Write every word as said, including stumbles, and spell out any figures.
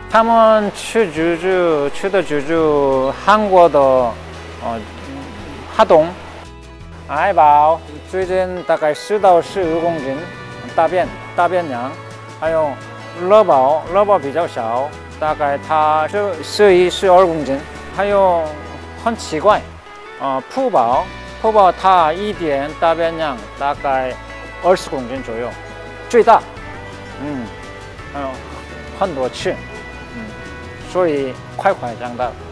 他们去居住，去的居住韩国的呃哈东。爱宝最近大概十到十五公斤大便大便量，还有乐宝乐宝比较小，大概它是十一十二公斤。还有很奇怪，啊、呃，푸宝푸宝它一点大便量大概二十公斤左右，最大，嗯，还有很多次，嗯，所以快快长大。